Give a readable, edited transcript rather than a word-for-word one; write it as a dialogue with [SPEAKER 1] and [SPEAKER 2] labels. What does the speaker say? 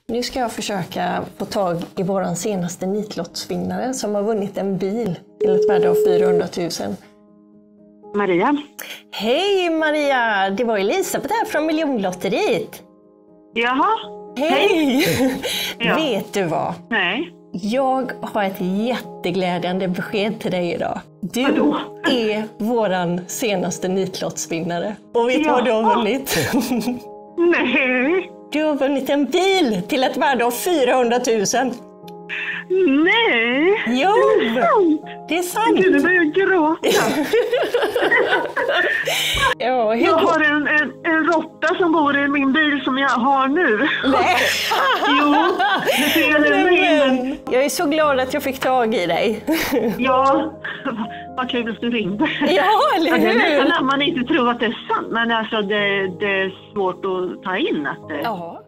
[SPEAKER 1] Nu ska jag försöka få tag i våran senaste nitlottsvinnare som har vunnit en bil till ett värde av 400 000.
[SPEAKER 2] Maria.
[SPEAKER 1] Hej Maria! Det var Elisabeth här från Miljonlotteriet.
[SPEAKER 2] Jaha.
[SPEAKER 1] Hej!
[SPEAKER 2] Ja.
[SPEAKER 1] Vet du vad?
[SPEAKER 2] Nej.
[SPEAKER 1] Jag har ett jätteglädjande besked till dig idag. Du
[SPEAKER 2] Vadå?
[SPEAKER 1] är våran senaste nitlottsvinnare. Och vet du vad du har vunnit?
[SPEAKER 2] Nej.
[SPEAKER 1] Du har vunnit en bil till ett värde av 400 000.
[SPEAKER 2] Nej.
[SPEAKER 1] Jo, det är sant.
[SPEAKER 2] Gud, nu börjar jag gråta.
[SPEAKER 1] Ja, hur
[SPEAKER 2] Jag har en råtta som bor i min bil som jag har nu.
[SPEAKER 1] Nej.
[SPEAKER 2] Jo, det ser
[SPEAKER 1] Men, jag är så glad att jag fick tag i dig.
[SPEAKER 2] Ja, vad kul att du ringde.
[SPEAKER 1] Ja, eller
[SPEAKER 2] Det är
[SPEAKER 1] hur?
[SPEAKER 2] nästan att man inte tror att det är sant, men alltså det är svårt att ta in att det...
[SPEAKER 1] Ja.